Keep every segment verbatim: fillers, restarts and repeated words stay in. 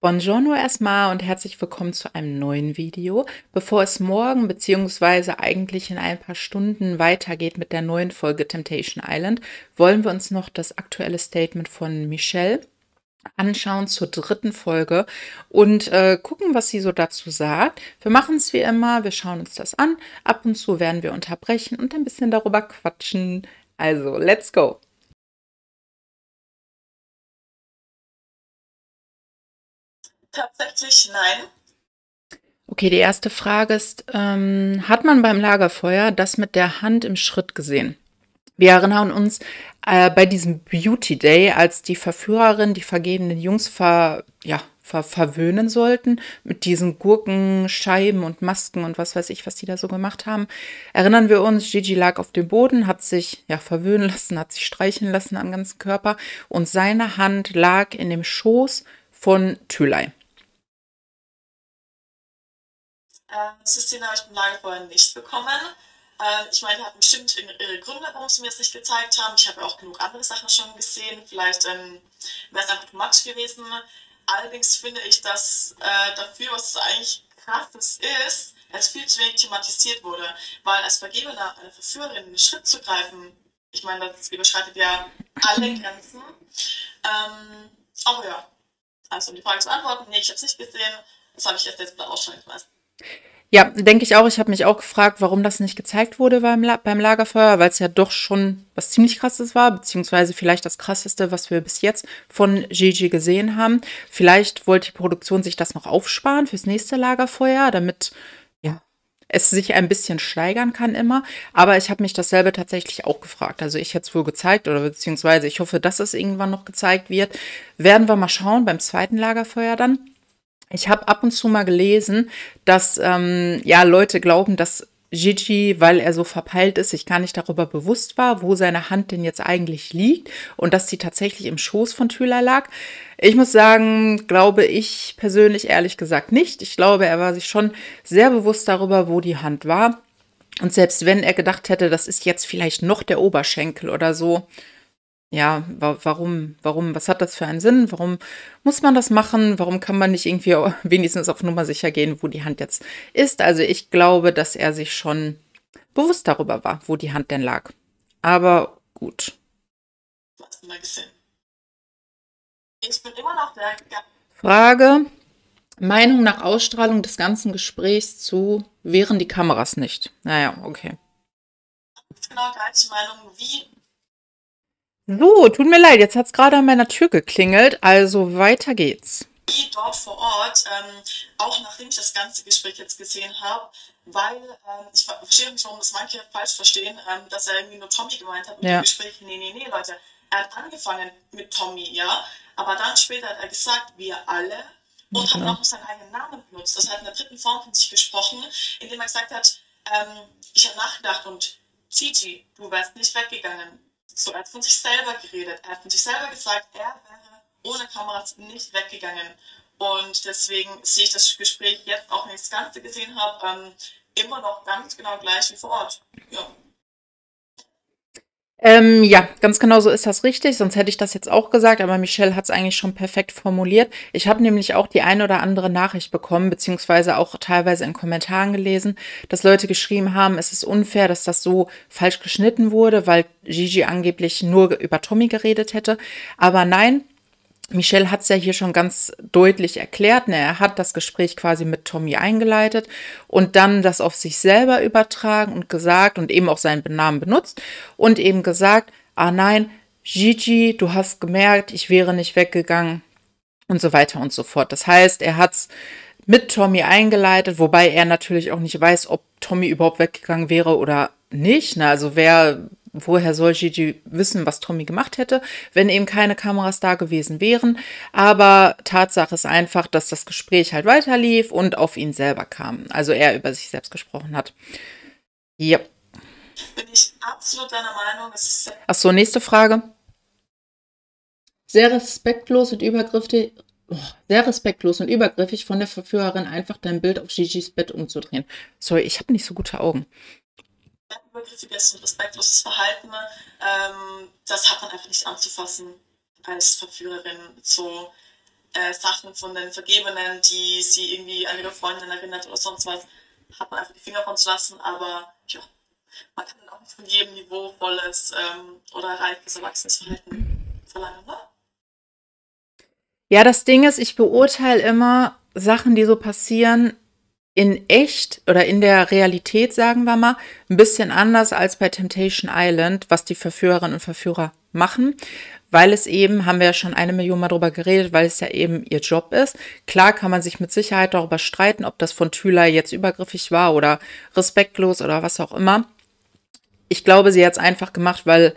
Buongiorno erstmal und herzlich willkommen zu einem neuen Video. Bevor es morgen beziehungsweise eigentlich in ein paar Stunden weitergeht mit der neuen Folge Temptation Island, wollen wir uns noch das aktuelle Statement von Michelle anschauen zur dritten Folge und äh, gucken, was sie so dazu sagt. Wir machen es wie immer, wir schauen uns das an. Ab und zu werden wir unterbrechen und ein bisschen darüber quatschen. Also, let's go! Tatsächlich nein. Okay, die erste Frage ist, ähm, hat man beim Lagerfeuer das mit der Hand im Schritt gesehen? Wir erinnern uns äh, bei diesem Beauty Day, als die Verführerin die vergebenen Jungs ver, ja, ver, verwöhnen sollten mit diesen Gurken, Scheiben und Masken und was weiß ich, was die da so gemacht haben. Erinnern wir uns, Gigi lag auf dem Boden, hat sich ja verwöhnen lassen, hat sich streicheln lassen am ganzen Körper und seine Hand lag in dem Schoß von Tülay. Äh, diese Szene habe ich im Lagerfeuer nicht bekommen. Äh, ich meine, die hatten bestimmt ihre Gründe, warum sie mir das nicht gezeigt haben. Ich habe ja auch genug andere Sachen schon gesehen. Vielleicht ähm, wäre es einfach too much gewesen. Allerdings finde ich, dass äh, dafür, was es eigentlich krasses ist, es viel zu wenig thematisiert wurde. Weil als Vergebener einer Verführerin einen Schritt zu greifen, ich meine, das überschreitet ja alle Grenzen. Ähm, aber ja, also um die Frage zu beantworten, nee, ich habe es nicht gesehen. Das habe ich erst jetzt bei der Ausstellung gemeint. Ja, denke ich auch. Ich habe mich auch gefragt, warum das nicht gezeigt wurde beim, La beim Lagerfeuer, weil es ja doch schon was ziemlich Krasses war, beziehungsweise vielleicht das Krasseste, was wir bis jetzt von Gigi gesehen haben. Vielleicht wollte die Produktion sich das noch aufsparen fürs nächste Lagerfeuer, damit ja, es sich ein bisschen steigern kann immer. Aber ich habe mich dasselbe tatsächlich auch gefragt. Also ich hätte es wohl gezeigt oder beziehungsweise ich hoffe, dass es irgendwann noch gezeigt wird. Werden wir mal schauen beim zweiten Lagerfeuer dann. Ich habe ab und zu mal gelesen, dass ähm, ja Leute glauben, dass Gigi, weil er so verpeilt ist, sich gar nicht darüber bewusst war, wo seine Hand denn jetzt eigentlich liegt und dass sie tatsächlich im Schoß von Tülay lag. Ich muss sagen, glaube ich persönlich ehrlich gesagt nicht. Ich glaube, er war sich schon sehr bewusst darüber, wo die Hand war. Und selbst wenn er gedacht hätte, das ist jetzt vielleicht noch der Oberschenkel oder so, ja, wa warum warum was hat das für einen Sinn? Warum muss man das machen? Warum kann man nicht irgendwie wenigstens auf Nummer sicher gehen, wo die Hand jetzt ist? Also, ich glaube, dass er sich schon bewusst darüber war, wo die Hand denn lag. Aber gut. Du hast mal gesehen. Ich bin immer noch der. Frage: Meinung nach Ausstrahlung des ganzen Gesprächs zu wären die Kameras nicht. Naja, okay. Genau gleiche Meinung wie. So, tut mir leid, jetzt hat es gerade an meiner Tür geklingelt, also weiter geht's. Wie dort vor Ort, ähm, auch nachdem ich das ganze Gespräch jetzt gesehen habe, weil ähm, ich verstehe nicht, warum das manche falsch verstehen, ähm, dass er irgendwie nur Tommy gemeint hat mit Ja. dem Gespräch. Nee, nee, nee, Leute. Er hat angefangen mit Tommy, ja, aber dann später hat er gesagt, wir alle, und Genau. hat auch seinen eigenen Namen benutzt. Das hat in der dritten Form von sich gesprochen, indem er gesagt hat, ähm, ich habe nachgedacht und Gigi, du wärst nicht weggegangen. So, er hat von sich selber geredet. Er hat von sich selber gesagt, er wäre ohne Kameras nicht weggegangen. Und deswegen sehe ich das Gespräch jetzt, auch wenn ich das Ganze gesehen habe, ähm, immer noch ganz genau gleich wie vor Ort. Ja. Ähm, ja, ganz genau so ist das richtig, sonst hätte ich das jetzt auch gesagt, aber Michelle hat es eigentlich schon perfekt formuliert. Ich habe nämlich auch die ein oder andere Nachricht bekommen, beziehungsweise auch teilweise in Kommentaren gelesen, dass Leute geschrieben haben, es ist unfair, dass das so falsch geschnitten wurde, weil Gigi angeblich nur über Tommy geredet hätte. Aber nein, Michelle hat es ja hier schon ganz deutlich erklärt. Ne? Er hat das Gespräch quasi mit Tommy eingeleitet und dann das auf sich selber übertragen und gesagt und eben auch seinen Namen benutzt und eben gesagt, ah nein, Gigi, du hast gemerkt, ich wäre nicht weggegangen und so weiter und so fort. Das heißt, er hat es mit Tommy eingeleitet, wobei er natürlich auch nicht weiß, ob Tommy überhaupt weggegangen wäre oder nicht. Ne? Also wer woher soll Gigi wissen, was Tommy gemacht hätte, wenn eben keine Kameras da gewesen wären. Aber Tatsache ist einfach, dass das Gespräch halt weiterlief und auf ihn selber kam. Also er über sich selbst gesprochen hat. Ja. Bin ich absolut deiner Meinung. Es ist Achso, nächste Frage. Sehr respektlos und übergriffig. Oh, sehr respektlos und übergriffig von der Verführerin, einfach dein Bild auf Gigis Bett umzudrehen. Sorry, ich habe nicht so gute Augen. übergriffiges und respektloses Verhalten, ähm, das hat man einfach nicht anzufassen als Verführerin. So, äh, Sachen von den Vergebenen, die sie irgendwie an ihre Freundin erinnert oder sonst was, hat man einfach die Finger von zu lassen, aber ja, man kann auch nicht von jedem niveauvolles ähm, oder reifes erwachsenes Verhalten verlangen, ne? Ja, das Ding ist, ich beurteile immer Sachen, die so passieren, in echt oder in der Realität, sagen wir mal, ein bisschen anders als bei Temptation Island, was die Verführerinnen und Verführer machen, weil es eben, haben wir ja schon eine Million Mal drüber geredet, weil es ja eben ihr Job ist. Klar kann man sich mit Sicherheit darüber streiten, ob das von Thülay jetzt übergriffig war oder respektlos oder was auch immer. Ich glaube, sie hat es einfach gemacht, weil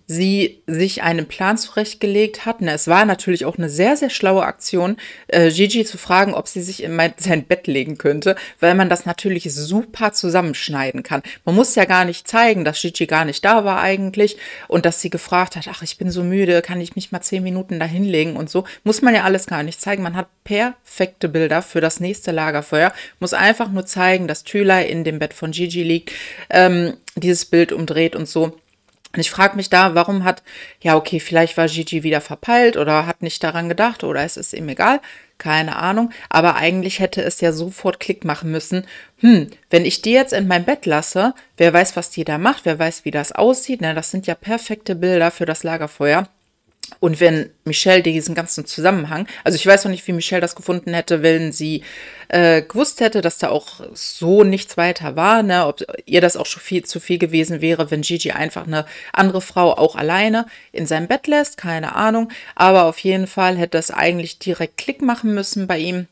sie sich einen Plan zurechtgelegt hat. Ne, es war natürlich auch eine sehr, sehr schlaue Aktion, äh, Gigi zu fragen, ob sie sich in mein, sein Bett legen könnte, weil man das natürlich super zusammenschneiden kann. Man muss ja gar nicht zeigen, dass Gigi gar nicht da war eigentlich und dass sie gefragt hat, ach, ich bin so müde, kann ich mich mal zehn Minuten da hinlegen und so. Muss man ja alles gar nicht zeigen. Man hat perfekte Bilder für das nächste Lagerfeuer. Muss einfach nur zeigen, dass Thülay in dem Bett von Gigi liegt, ähm, dieses Bild umdreht und so. Und ich frage mich da, warum hat, ja, okay, vielleicht war Gigi wieder verpeilt oder hat nicht daran gedacht oder es ist ihm egal, keine Ahnung. Aber eigentlich hätte es ja sofort Klick machen müssen. Hm, wenn ich die jetzt in mein Bett lasse, wer weiß, was die da macht, wer weiß, wie das aussieht. Ne? Das sind ja perfekte Bilder für das Lagerfeuer. Und wenn Michelle diesen ganzen Zusammenhang, also ich weiß noch nicht, wie Michelle das gefunden hätte, wenn sie äh, gewusst hätte, dass da auch so nichts weiter war, ne, ob ihr das auch schon viel zu viel gewesen wäre, wenn Gigi einfach eine andere Frau auch alleine in seinem Bett lässt, keine Ahnung. Aber auf jeden Fall hätte es eigentlich direkt Klick machen müssen bei ihm.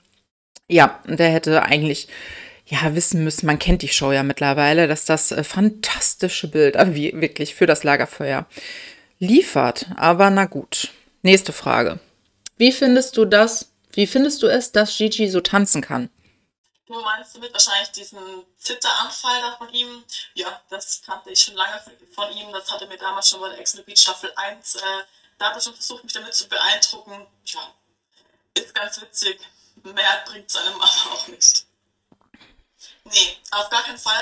Ja, und der hätte eigentlich ja wissen müssen, man kennt die Show ja mittlerweile, dass das äh, fantastische Bilder wie, wirklich für das Lagerfeuer liefert. Aber na gut. Nächste Frage. Wie findest du das? Wie findest du es, dass Gigi so tanzen kann? Du meinst damit wahrscheinlich diesen Zitteranfall da von ihm? Ja, das kannte ich schon lange von ihm. Das hatte mir damals schon bei der Ex on the Beach Staffel eins, äh, da hat er schon versucht, mich damit zu beeindrucken. Ja, ist ganz witzig. Mehr bringt es einem aber auch nicht. Nee, auf gar keinen Fall.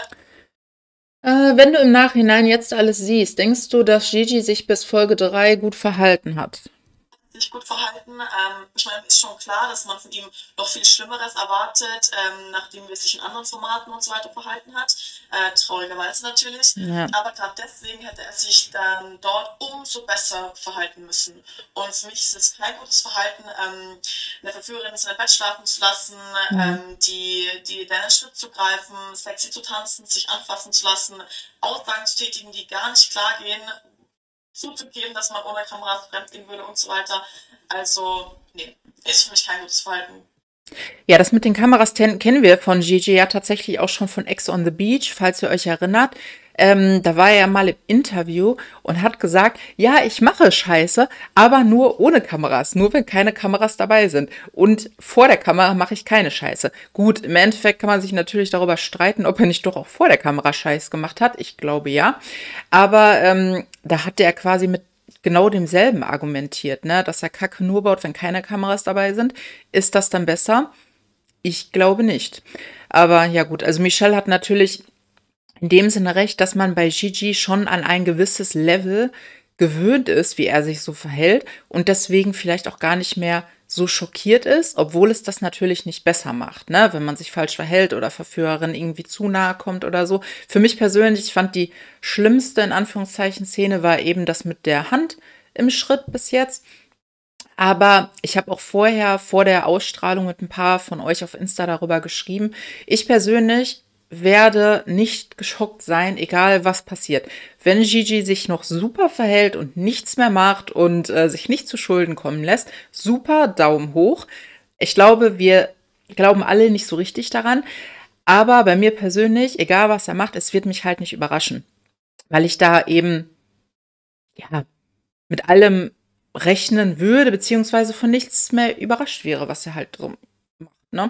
Äh, wenn du im Nachhinein jetzt alles siehst, denkst du, dass Gigi sich bis Folge drei gut verhalten hat? Sich gut verhalten. Ähm, ich meine, ist schon klar, dass man von ihm noch viel Schlimmeres erwartet, ähm, nachdem er sich in anderen Formaten und so weiter verhalten hat. Äh, traurigerweise natürlich. Ja. Aber gerade deswegen hätte er sich dann dort umso besser verhalten müssen. Und für mich ist es kein gutes Verhalten, ähm, eine Verführerin in seinem Bett schlafen zu lassen, Mhm. ähm, die, die deinen Schritt zu greifen, sexy zu tanzen, sich anfassen zu lassen, Aussagen zu tätigen, die gar nicht klar gehen, zuzugeben, dass man ohne Kameras fremdgehen würde und so weiter. Also, nee, ist für mich kein gutes Verhalten. Ja, das mit den Kameras ten- kennen wir von Gigi ja tatsächlich auch schon von Ex on the Beach, falls ihr euch erinnert. Ähm, da war er ja mal im Interview und hat gesagt, ja, ich mache Scheiße, aber nur ohne Kameras, nur wenn keine Kameras dabei sind. Und vor der Kamera mache ich keine Scheiße. Gut, im Endeffekt kann man sich natürlich darüber streiten, ob er nicht doch auch vor der Kamera Scheiß gemacht hat. Ich glaube ja. Aber ähm, da hat er quasi mit genau demselben argumentiert, ne, dass er Kacke nur baut, wenn keine Kameras dabei sind. Ist das dann besser? Ich glaube nicht. Aber ja gut, also Michelle hat natürlich in dem Sinne recht, dass man bei Gigi schon an ein gewisses Level gewöhnt ist, wie er sich so verhält und deswegen vielleicht auch gar nicht mehr so schockiert ist, obwohl es das natürlich nicht besser macht, ne? Wenn man sich falsch verhält oder Verführerin irgendwie zu nahe kommt oder so. Für mich persönlich, ich fand die schlimmste in Anführungszeichen Szene war eben das mit der Hand im Schritt bis jetzt. Aber ich habe auch vorher, vor der Ausstrahlung mit ein paar von euch auf Insta darüber geschrieben. Ich persönlich werde nicht geschockt sein, egal was passiert. Wenn Gigi sich noch super verhält und nichts mehr macht und äh, sich nicht zu Schulden kommen lässt, super, Daumen hoch. Ich glaube, wir glauben alle nicht so richtig daran. Aber bei mir persönlich, egal was er macht, es wird mich halt nicht überraschen. Weil ich da eben, ja, mit allem rechnen würde, beziehungsweise von nichts mehr überrascht wäre, was er halt so macht, ne?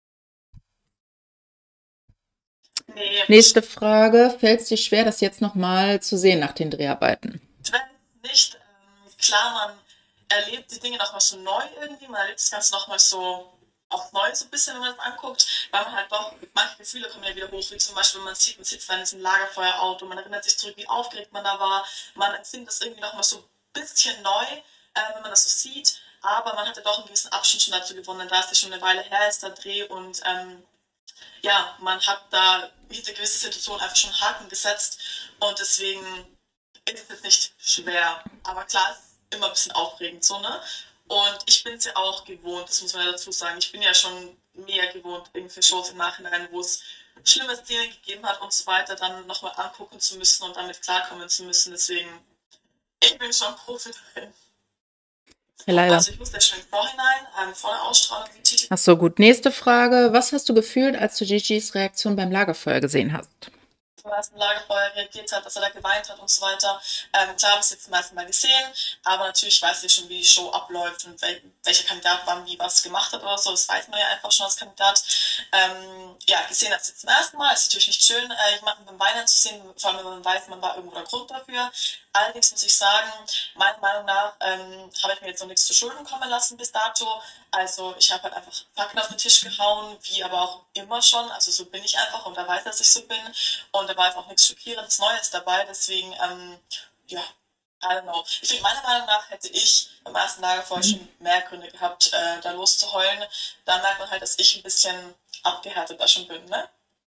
Nee, Nächste Frage. Fällt es dir schwer, das jetzt nochmal zu sehen nach den Dreharbeiten? wenn nicht, ähm, klar, man erlebt die Dinge nochmal so neu irgendwie, man erlebt das Ganze nochmal so auch neu so ein bisschen, wenn man das anguckt, weil man halt doch, manche Gefühle kommen ja wieder hoch, wie zum Beispiel, wenn man sieht, man sitzt da in diesem Lagerfeuerauto, man erinnert sich zurück, wie aufgeregt man da war, man empfindet das irgendwie nochmal so ein bisschen neu, äh, wenn man das so sieht, aber man hatte doch einen gewissen Abstand schon dazu gewonnen, da es ja schon eine Weile her ist, der Dreh, und ähm, ja, man hat da hinter gewisse Situationen einfach schon Haken gesetzt, und deswegen ist es jetzt nicht schwer. Aber klar, es ist immer ein bisschen aufregend so, ne? Und ich bin es ja auch gewohnt, das muss man ja dazu sagen. Ich bin ja schon mehr gewohnt, irgendwie Shows im Nachhinein, wo es schlimme Szenen gegeben hat und so weiter, dann nochmal angucken zu müssen und damit klarkommen zu müssen. Deswegen, ich bin schon Profi drin. Ja, leider. Also ich wusste ja schon im Vorhinein, ähm, vor der Ausstrahlung, die Titel. Ach so, gut. Nächste Frage. Was hast du gefühlt, als du Gigi's Reaktion beim Lagerfeuer gesehen hast? Zum ersten Lagerfeuer reagiert hat, dass er da geweint hat und so weiter. Ähm, klar habe ich es jetzt zum ersten Mal gesehen, aber natürlich weiß ich schon, wie die Show abläuft und wel welcher Kandidat wann wie was gemacht hat oder so. Das weiß man ja einfach schon als Kandidat. Ähm, ja, gesehen habe ich es jetzt zum ersten Mal. Ist natürlich nicht schön, äh, jemanden beim Weinen zu sehen, vor allem wenn man weiß, man war irgendwo der Grund dafür. Allerdings muss ich sagen, meiner Meinung nach ähm, habe ich mir jetzt noch nichts zu Schulden kommen lassen bis dato. Also ich habe halt einfach Fakten auf den Tisch gehauen, wie aber auch immer schon. Also so bin ich einfach, und er weiß, dass ich so bin. Und da war einfach auch nichts Schockierendes Neues dabei. Deswegen, ähm, ja, I don't know. Ich finde, meiner Meinung nach hätte ich beim ersten Lagerfeuer schon mehr Gründe gehabt, äh, da loszuheulen. Dann merkt man halt, dass ich ein bisschen abgehärtet da schon bin, ne?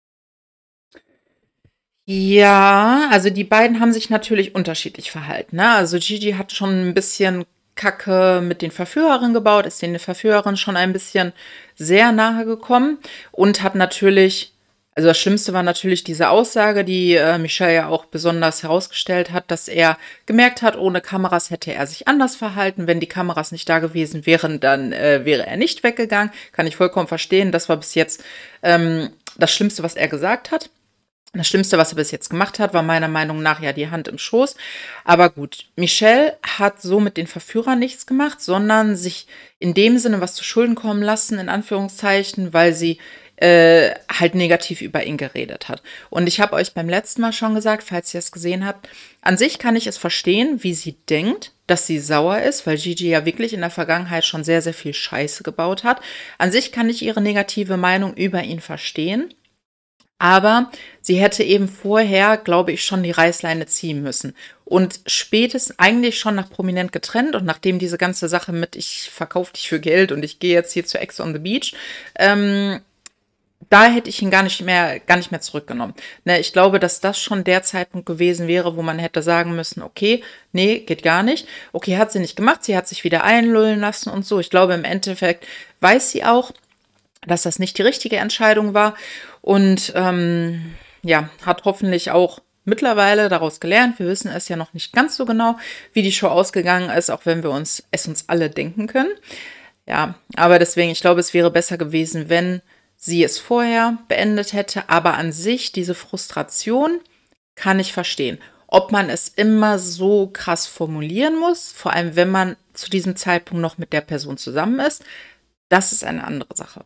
Ja, also die beiden haben sich natürlich unterschiedlich verhalten, ne? Also Gigi hat schon ein bisschen Kacke mit den Verführerinnen gebaut, ist den Verführerinnen schon ein bisschen sehr nahe gekommen und hat natürlich, also das Schlimmste war natürlich diese Aussage, die äh, Michelle ja auch besonders herausgestellt hat, dass er gemerkt hat, ohne Kameras hätte er sich anders verhalten. Wenn die Kameras nicht da gewesen wären, dann äh, wäre er nicht weggegangen. Kann ich vollkommen verstehen. Das war bis jetzt ähm, das Schlimmste, was er gesagt hat. Das Schlimmste, was er bis jetzt gemacht hat, war meiner Meinung nach ja die Hand im Schoß. Aber gut, Michelle hat so mit den Verführern nichts gemacht, sondern sich in dem Sinne was zu Schulden kommen lassen, in Anführungszeichen, weil sie äh, halt negativ über ihn geredet hat. Und ich habe euch beim letzten Mal schon gesagt, falls ihr es gesehen habt, an sich kann ich es verstehen, wie sie denkt, dass sie sauer ist, weil Gigi ja wirklich in der Vergangenheit schon sehr, sehr viel Scheiße gebaut hat. An sich kann ich ihre negative Meinung über ihn verstehen. Aber sie hätte eben vorher, glaube ich, schon die Reißleine ziehen müssen. Und spätestens eigentlich schon nach Prominent getrennt und nachdem diese ganze Sache mit ich verkaufe dich für Geld und ich gehe jetzt hier zu Ex on the Beach, ähm, da hätte ich ihn gar nicht mehr, gar nicht mehr zurückgenommen. Ne, ich glaube, dass das schon der Zeitpunkt gewesen wäre, wo man hätte sagen müssen, okay, nee, geht gar nicht. Okay, hat sie nicht gemacht, sie hat sich wieder einlullen lassen und so. Ich glaube, im Endeffekt weiß sie auch, dass das nicht die richtige Entscheidung war und ähm, ja, hat hoffentlich auch mittlerweile daraus gelernt. Wir wissen es ja noch nicht ganz so genau, wie die Show ausgegangen ist, auch wenn wir uns es uns alle denken können. Ja, aber deswegen, ich glaube, es wäre besser gewesen, wenn sie es vorher beendet hätte. Aber an sich, diese Frustration kann ich verstehen. Ob man es immer so krass formulieren muss, vor allem wenn man zu diesem Zeitpunkt noch mit der Person zusammen ist, das ist eine andere Sache.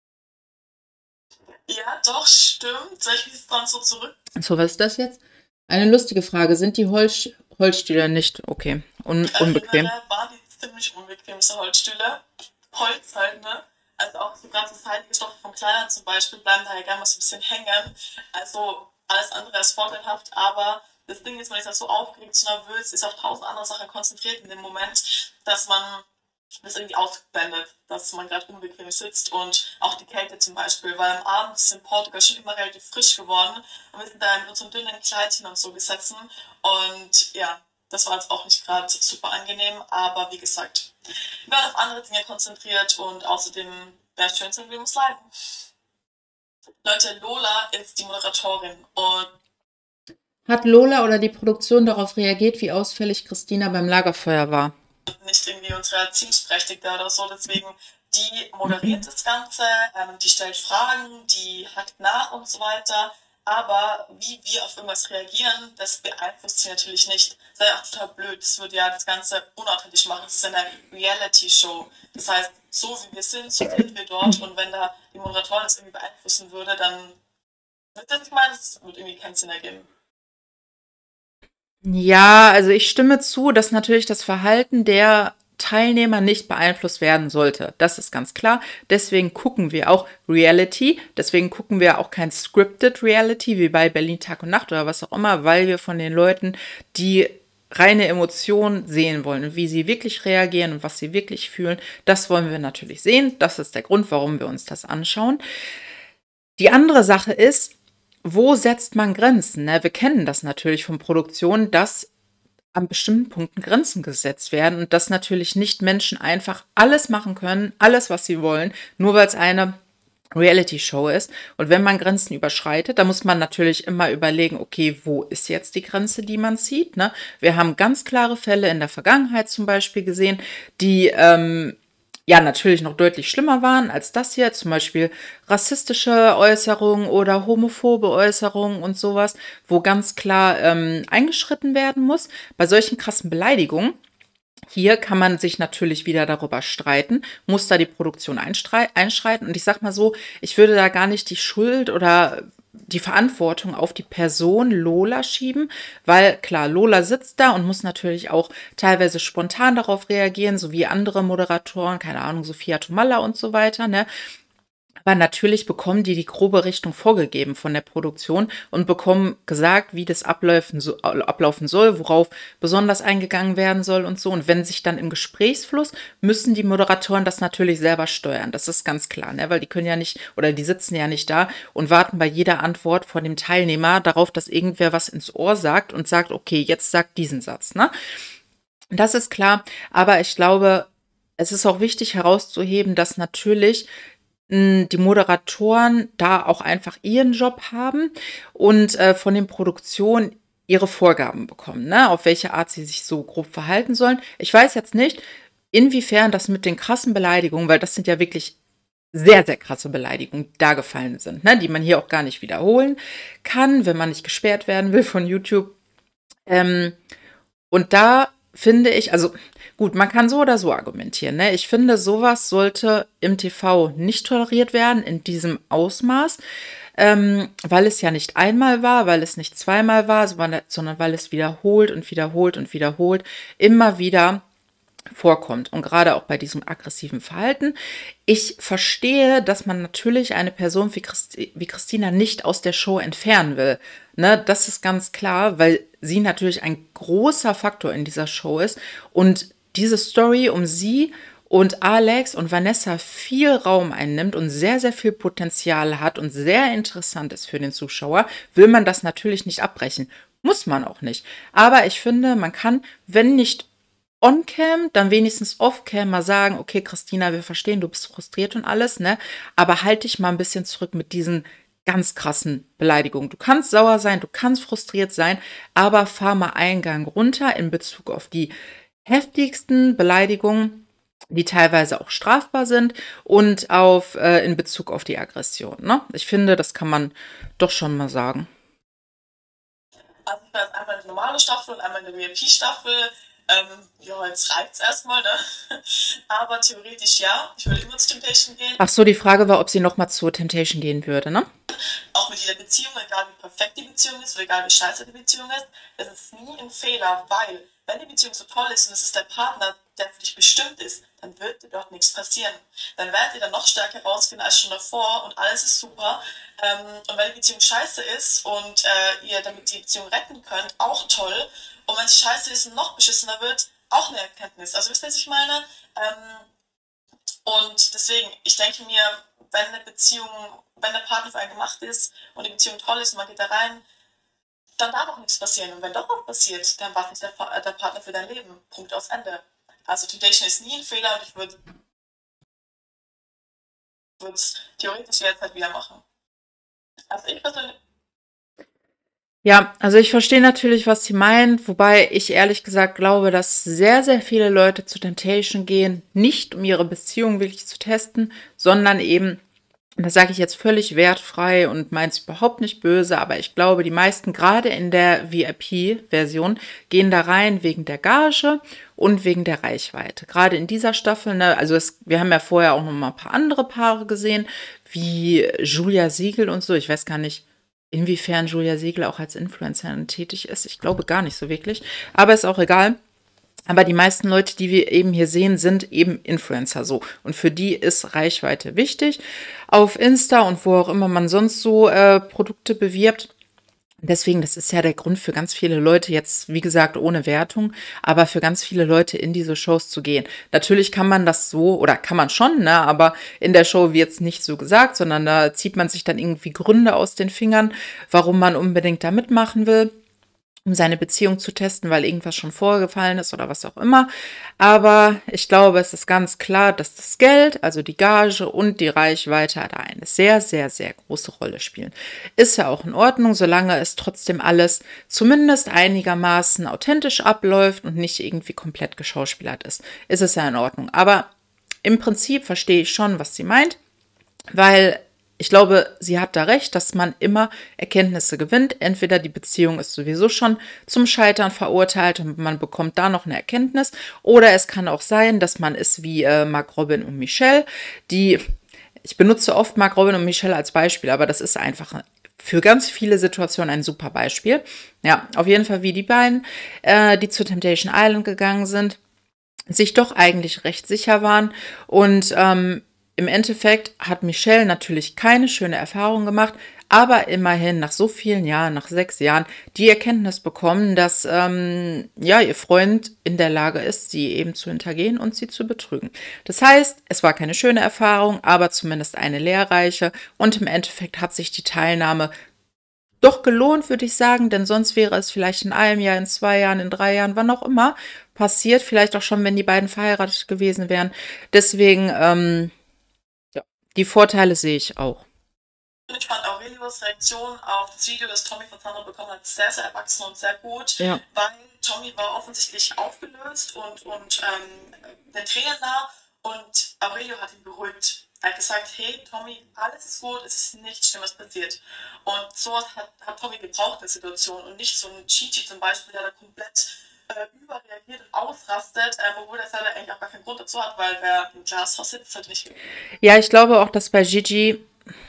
Ja, doch, stimmt. Soll ich mich dann so zurück? So, was ist das jetzt? Eine lustige Frage. Sind die Holz Holzstühle nicht okay? Un unbequem? Erinnere, waren die ziemlich unbequem, so Holzstühle. Holz halt, ne? Also auch so ganze seitige Stoffe von Kleidern zum Beispiel bleiben da ja gerne mal so ein bisschen hängen. Also alles andere als vorteilhaft, aber das Ding ist, man ist halt so aufgeregt, so nervös, ist auf tausend andere Sachen konzentriert in dem Moment, dass man das irgendwie ausblendet, dass man gerade unbequem sitzt, und auch die Kälte zum Beispiel, weil am Abend ist in Portugal schon immer relativ frisch geworden und wir sind da in unserem dünnen Kleidchen und so gesessen, und ja, das war jetzt auch nicht gerade super angenehm, aber wie gesagt, wir waren auf andere Dinge konzentriert und außerdem wäre es schön, wenn wir uns leiden. Leute, Lola ist die Moderatorin und hat Lola oder die Produktion darauf reagiert, wie ausfällig Christina beim Lagerfeuer war? Nicht irgendwie unsere Erziehungsberechtigte oder so, deswegen die moderiert das Ganze, ähm, die stellt Fragen, die hackt nach und so weiter, aber wie wir auf irgendwas reagieren, das beeinflusst sie natürlich nicht. Das ist ja auch total blöd, das würde ja das Ganze unauthentisch machen, das ist eine Reality-Show, das heißt, so wie wir sind, so sind wir dort, und wenn da die Moderatorin das irgendwie beeinflussen würde, dann wird das, ich meine, das würde irgendwie keinen Sinn ergeben. Ja, also ich stimme zu, dass natürlich das Verhalten der Teilnehmer nicht beeinflusst werden sollte. Das ist ganz klar. Deswegen gucken wir auch Reality. Deswegen gucken wir auch kein Scripted Reality wie bei Berlin Tag und Nacht oder was auch immer, weil wir von den Leuten, die reine Emotion sehen wollen und wie sie wirklich reagieren und was sie wirklich fühlen, das wollen wir natürlich sehen. Das ist der Grund, warum wir uns das anschauen. Die andere Sache ist, wo setzt man Grenzen? Ne? Wir kennen das natürlich von Produktionen, dass an bestimmten Punkten Grenzen gesetzt werden und dass natürlich nicht Menschen einfach alles machen können, alles, was sie wollen, nur weil es eine Reality-Show ist. Und wenn man Grenzen überschreitet, dann muss man natürlich immer überlegen, okay, wo ist jetzt die Grenze, die man zieht? Ne? Wir haben ganz klare Fälle in der Vergangenheit zum Beispiel gesehen, die ähm, ja natürlich noch deutlich schlimmer waren als das hier, zum Beispiel rassistische Äußerungen oder homophobe Äußerungen und sowas, wo ganz klar ähm, eingeschritten werden muss. Bei solchen krassen Beleidigungen hier kann man sich natürlich wieder darüber streiten, muss da die Produktion einschreiten. Und ich sag mal so, ich würde da gar nicht die Schuld oder die Verantwortung auf die Person Lola schieben, weil klar, Lola sitzt da und muss natürlich auch teilweise spontan darauf reagieren, so wie andere Moderatoren, keine Ahnung, Sophia Tomalla und so weiter, ne? Aber natürlich bekommen die die grobe Richtung vorgegeben von der Produktion und bekommen gesagt, wie das ablaufen, so, ablaufen soll, worauf besonders eingegangen werden soll und so. Und wenn sich dann im Gesprächsfluss, müssen die Moderatoren das natürlich selber steuern. Das ist ganz klar, ne? Weil die können ja nicht, oder die sitzen ja nicht da und warten bei jeder Antwort von dem Teilnehmer darauf, dass irgendwer was ins Ohr sagt und sagt, okay, jetzt sagt diesen Satz, ne? Das ist klar, aber ich glaube, es ist auch wichtig herauszuheben, dass natürlich die Moderatoren da auch einfach ihren Job haben und äh, von den Produktionen ihre Vorgaben bekommen, ne? Auf welche Art sie sich so grob verhalten sollen. Ich weiß jetzt nicht, inwiefern das mit den krassen Beleidigungen, weil das sind ja wirklich sehr, sehr krasse Beleidigungen, die da gefallen sind, ne? Die man hier auch gar nicht wiederholen kann, wenn man nicht gesperrt werden will von YouTube. Ähm, und da finde ich, also gut, man kann so oder so argumentieren, ne? Ich finde, sowas sollte im T V nicht toleriert werden in diesem Ausmaß, ähm, weil es ja nicht einmal war, weil es nicht zweimal war, sondern weil es wiederholt und wiederholt und wiederholt immer wieder vorkommt. Und gerade auch bei diesem aggressiven Verhalten. Ich verstehe, dass man natürlich eine Person wie, Christi wie Christina nicht aus der Show entfernen will. Ne, das ist ganz klar, weil sie natürlich ein großer Faktor in dieser Show ist. Und diese Story um sie und Alex und Vanessa viel Raum einnimmt und sehr, sehr viel Potenzial hat und sehr interessant ist für den Zuschauer, will man das natürlich nicht abbrechen. Muss man auch nicht. Aber ich finde, man kann, wenn nicht on-cam, dann wenigstens off-cam mal sagen, okay, Christina, wir verstehen, du bist frustriert und alles, ne? Aber halt dich mal ein bisschen zurück mit diesen ganz krassen Beleidigungen. Du kannst sauer sein, du kannst frustriert sein, aber fahr mal einen Gang runter in Bezug auf die heftigsten Beleidigungen, die teilweise auch strafbar sind und auf äh, in Bezug auf die Aggression, ne? Ich finde, das kann man doch schon mal sagen. Also da ist einmal eine normale Staffel und einmal eine V I P-Staffel. Ähm, ja, jetzt reicht's erstmal, ne? Aber theoretisch ja. Ich würde immer zu Temptation gehen. Ach so, die Frage war, ob sie noch mal zu Temptation gehen würde, ne? Auch mit jeder Beziehung, egal wie perfekt die Beziehung ist oder egal wie scheiße die Beziehung ist, das ist nie ein Fehler, weil wenn die Beziehung so toll ist und es ist der Partner, der für dich bestimmt ist, dann wird dir dort nichts passieren. Dann werdet ihr dann noch stärker rausfinden als schon davor und alles ist super. Ähm, und wenn die Beziehung scheiße ist und äh, ihr damit die Beziehung retten könnt, auch toll. Und wenn es scheiße ist und noch beschissener wird, auch eine Erkenntnis. Also wisst ihr, was ich meine? Ähm, und deswegen, ich denke mir, wenn eine Beziehung, wenn der Partner für einen gemacht ist und die Beziehung toll ist und man geht da rein, dann darf auch nichts passieren. Und wenn doch was passiert, dann war nicht der, der Partner für dein Leben. Punkt aus Ende. Also Temptation ist nie ein Fehler und ich würde es theoretisch jetzt halt wieder machen. Also ich persönlich. Ja, also ich verstehe natürlich, was sie meint, wobei ich ehrlich gesagt glaube, dass sehr, sehr viele Leute zu Temptation gehen, nicht um ihre Beziehung wirklich zu testen, sondern eben, das sage ich jetzt völlig wertfrei und meine es überhaupt nicht böse, aber ich glaube, die meisten, gerade in der V I P-Version, gehen da rein wegen der Gage und wegen der Reichweite. Gerade in dieser Staffel, ne, also es, wir haben ja vorher auch noch mal ein paar andere Paare gesehen, wie Julia Siegel und so, ich weiß gar nicht, inwiefern Julia Siegel auch als Influencerin tätig ist. Ich glaube gar nicht so wirklich. Aber ist auch egal. Aber die meisten Leute, die wir eben hier sehen, sind eben Influencer so. Und für die ist Reichweite wichtig. Auf Insta und wo auch immer man sonst so äh, Produkte bewirbt. Deswegen, das ist ja der Grund für ganz viele Leute jetzt, wie gesagt, ohne Wertung, aber für ganz viele Leute in diese Shows zu gehen. Natürlich kann man das so oder kann man schon, ne, aber in der Show wird's nicht so gesagt, sondern da zieht man sich dann irgendwie Gründe aus den Fingern, warum man unbedingt da mitmachen will, um seine Beziehung zu testen, weil irgendwas schon vorgefallen ist oder was auch immer. Aber ich glaube, es ist ganz klar, dass das Geld, also die Gage und die Reichweite da eine sehr, sehr, sehr große Rolle spielen. Ist ja auch in Ordnung, solange es trotzdem alles zumindest einigermaßen authentisch abläuft und nicht irgendwie komplett geschauspielert ist. Ist es ja in Ordnung. Aber im Prinzip verstehe ich schon, was sie meint, weil ich glaube, sie hat da recht, dass man immer Erkenntnisse gewinnt. Entweder die Beziehung ist sowieso schon zum Scheitern verurteilt und man bekommt da noch eine Erkenntnis. Oder es kann auch sein, dass man ist wie äh, Mark Robin und Michelle, die, ich benutze oft Mark Robin und Michelle als Beispiel, aber das ist einfach für ganz viele Situationen ein super Beispiel. Ja, auf jeden Fall wie die beiden, äh, die zu Temptation Island gegangen sind, sich doch eigentlich recht sicher waren und ähm, im Endeffekt hat Michelle natürlich keine schöne Erfahrung gemacht, aber immerhin nach so vielen Jahren, nach sechs Jahren, die Erkenntnis bekommen, dass ähm, ja, ihr Freund in der Lage ist, sie eben zu hintergehen und sie zu betrügen. Das heißt, es war keine schöne Erfahrung, aber zumindest eine lehrreiche und im Endeffekt hat sich die Teilnahme doch gelohnt, würde ich sagen, denn sonst wäre es vielleicht in einem Jahr, in zwei Jahren, in drei Jahren, wann auch immer passiert, vielleicht auch schon, wenn die beiden verheiratet gewesen wären. Deswegen, ähm, ja, die Vorteile sehe ich auch. Ich fand Aurelios Reaktion auf das Video, das Tommy von Sandra bekommen hat, sehr, sehr erwachsen und sehr gut, Ja. weil Tommy war offensichtlich aufgelöst und, und ähm, den Tränen nah und Aurelio hat ihn beruhigt. Er hat gesagt, hey Tommy, alles ist gut, es ist nichts Schlimmes passiert. Und sowas hat, hat Tommy gebraucht in der Situation und nicht so ein Gigi zum Beispiel, der da komplett äh, überreagiert und ausrastet, äh, obwohl er selber eigentlich auch gar keinen Grund dazu hat, weil wer im Glashaus sitzt, halt nicht. Ja, ich glaube auch, dass bei Gigi.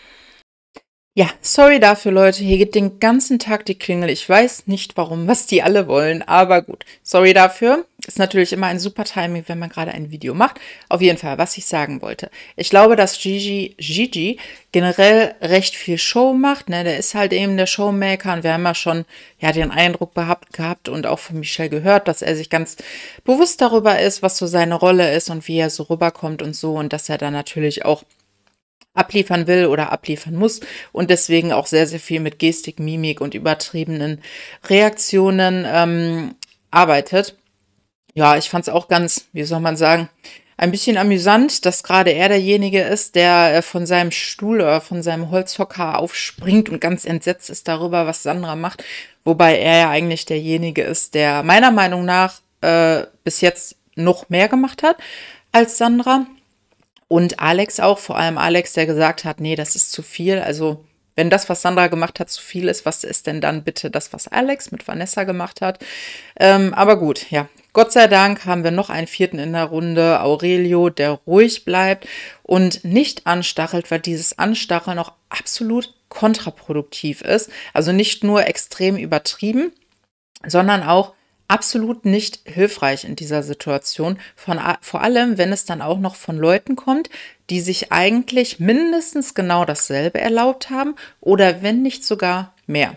Ja, sorry dafür, Leute. Hier geht den ganzen Tag die Klingel. Ich weiß nicht warum, was die alle wollen, aber gut. Sorry dafür. Ist natürlich immer ein super Timing, wenn man gerade ein Video macht. Auf jeden Fall, was ich sagen wollte. Ich glaube, dass Gigi, Gigi generell recht viel Show macht. Ne? Der ist halt eben der Showmaker und wir haben ja schon ja, den Eindruck gehabt, gehabt und auch von Michelle gehört, dass er sich ganz bewusst darüber ist, was so seine Rolle ist und wie er so rüberkommt und so und dass er dann natürlich auch abliefern will oder abliefern muss und deswegen auch sehr, sehr viel mit Gestik, Mimik und übertriebenen Reaktionen ähm, arbeitet. Ja, ich fand es auch ganz, wie soll man sagen, ein bisschen amüsant, dass gerade er derjenige ist, der äh, von seinem Stuhl oder von seinem Holzhocker aufspringt und ganz entsetzt ist darüber, was Sandra macht, wobei er ja eigentlich derjenige ist, der meiner Meinung nach äh, bis jetzt noch mehr gemacht hat als Sandra. Und Alex auch, vor allem Alex, der gesagt hat, nee, das ist zu viel. Also, wenn das, was Sandra gemacht hat, zu viel ist, was ist denn dann bitte das, was Alex mit Vanessa gemacht hat? Ähm, aber gut, ja. Gott sei Dank haben wir noch einen vierten in der Runde, Aurelio, der ruhig bleibt und nicht anstachelt, weil dieses Anstacheln auch absolut kontraproduktiv ist. Also nicht nur extrem übertrieben, sondern auch absolut nicht hilfreich in dieser Situation. Von, vor allem, wenn es dann auch noch von Leuten kommt, die sich eigentlich mindestens genau dasselbe erlaubt haben oder wenn nicht sogar mehr.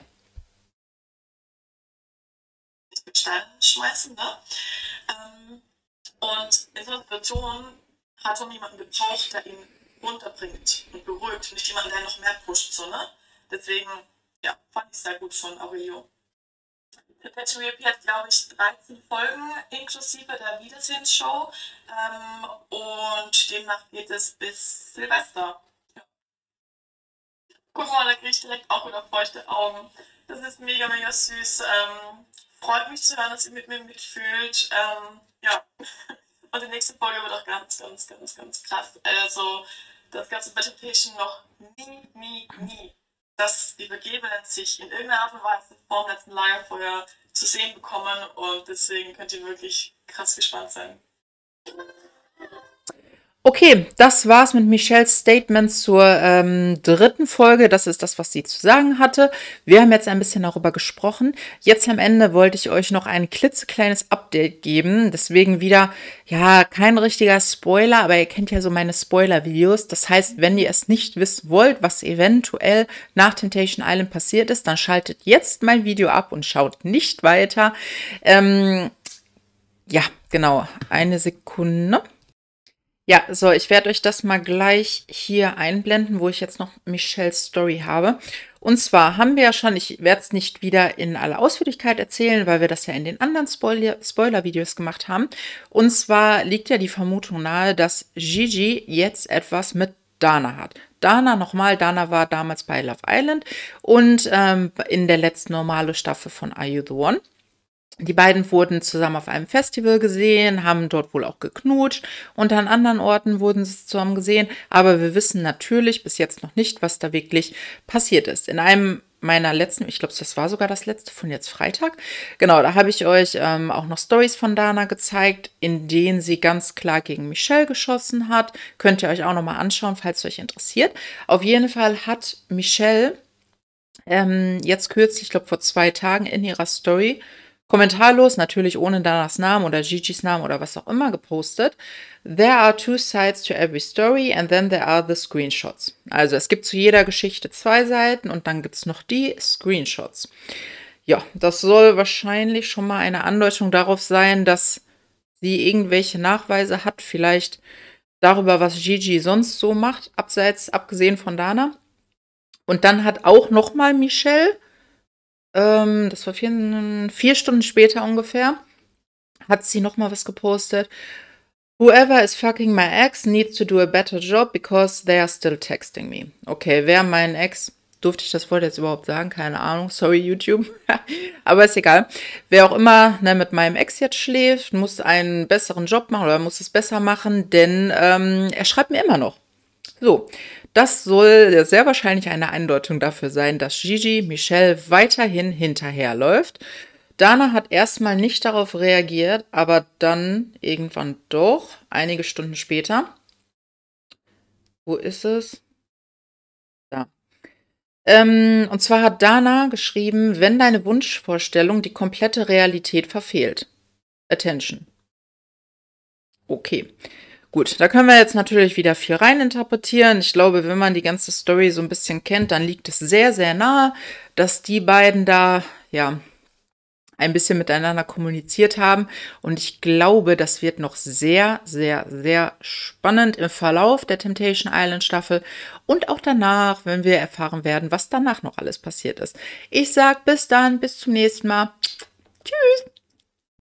Mit Steinen schmeißen, ne? Ähm, und in so einer Situation hat Tom jemanden gebraucht, der ihn runterbringt und beruhigt, nicht jemanden, der noch mehr pusht, so, ne? Deswegen, ja, fand ich sehr gut von Aurelio. Perpetual V I P hat, glaube ich, dreizehn Folgen inklusive der Wiedersehensshow. Ähm, und demnach geht es bis Silvester. Ja. Guck mal, da kriege ich direkt auch wieder feuchte Augen. Das ist mega, mega süß. Ähm, freut mich zu hören, dass ihr mit mir mitfühlt. Ähm, ja. Und die nächste Folge wird auch ganz, ganz, ganz, ganz krass. Also, das ganze Temptation noch nie, nie, nie das Übergeben sich in irgendeiner Art und Weise vor dem letzten Lagerfeuer zu sehen bekommen und deswegen könnt ihr wirklich krass gespannt sein. Okay, das war's mit Michelles Statement zur ähm, dritten Folge. Das ist das, was sie zu sagen hatte. Wir haben jetzt ein bisschen darüber gesprochen. Jetzt am Ende wollte ich euch noch ein klitzekleines Update geben. Deswegen wieder, ja, kein richtiger Spoiler, aber ihr kennt ja so meine Spoiler-Videos. Das heißt, wenn ihr es nicht wissen wollt, was eventuell nach Temptation Island passiert ist, dann schaltet jetzt mein Video ab und schaut nicht weiter. Ähm, ja, genau. Eine Sekunde. Ja, so, ich werde euch das mal gleich hier einblenden, wo ich jetzt noch Michelles Story habe. Und zwar haben wir ja schon, ich werde es nicht wieder in aller Ausführlichkeit erzählen, weil wir das ja in den anderen Spoiler- Spoiler-Videos gemacht haben. Und zwar liegt ja die Vermutung nahe, dass Gigi jetzt etwas mit Dana hat. Dana, nochmal, Dana war damals bei Love Island und ähm, in der letzten normale Staffel von Are You the One? Die beiden wurden zusammen auf einem Festival gesehen, haben dort wohl auch geknutscht und an anderen Orten wurden sie zusammen gesehen. Aber wir wissen natürlich bis jetzt noch nicht, was da wirklich passiert ist. In einem meiner letzten, ich glaube, das war sogar das letzte von jetzt Freitag. Genau, da habe ich euch ähm, auch noch Stories von Dana gezeigt, in denen sie ganz klar gegen Michelle geschossen hat. Könnt ihr euch auch nochmal anschauen, falls es euch interessiert. Auf jeden Fall hat Michelle ähm, jetzt kürzlich, ich glaube vor zwei Tagen in ihrer Story, kommentarlos, natürlich ohne Danas Namen oder Gigi's Namen oder was auch immer gepostet. There are two sides to every story and then there are the screenshots. Also es gibt zu jeder Geschichte zwei Seiten und dann gibt es noch die Screenshots. Ja, das soll wahrscheinlich schon mal eine Andeutung darauf sein, dass sie irgendwelche Nachweise hat, vielleicht darüber, was Gigi sonst so macht, abseits, abgesehen von Dana. Und dann hat auch noch mal Michelle, ähm, das war vier, vier Stunden später ungefähr, hat sie noch mal was gepostet. Whoever is fucking my ex needs to do a better job because they are still texting me. Okay, wer mein Ex, durfte ich das Wort jetzt überhaupt sagen? Keine Ahnung, sorry YouTube. Aber ist egal. Wer auch immer ne, mit meinem Ex jetzt schläft, muss einen besseren Job machen oder muss es besser machen, denn ähm, er schreibt mir immer noch. So, das soll sehr wahrscheinlich eine Andeutung dafür sein, dass Gigi Michelle weiterhin hinterherläuft. Dana hat erstmal nicht darauf reagiert, aber dann irgendwann doch, einige Stunden später. Wo ist es? Da. Ähm, und zwar hat Dana geschrieben, wenn deine Wunschvorstellung die komplette Realität verfehlt. Attention. Okay. Gut, da können wir jetzt natürlich wieder viel reininterpretieren. Ich glaube, wenn man die ganze Story so ein bisschen kennt, dann liegt es sehr, sehr nahe, dass die beiden da, ja, ein bisschen miteinander kommuniziert haben. Und ich glaube, das wird noch sehr, sehr, sehr spannend im Verlauf der Temptation Island Staffel und auch danach, wenn wir erfahren werden, was danach noch alles passiert ist. Ich sag bis dann, bis zum nächsten Mal. Tschüss!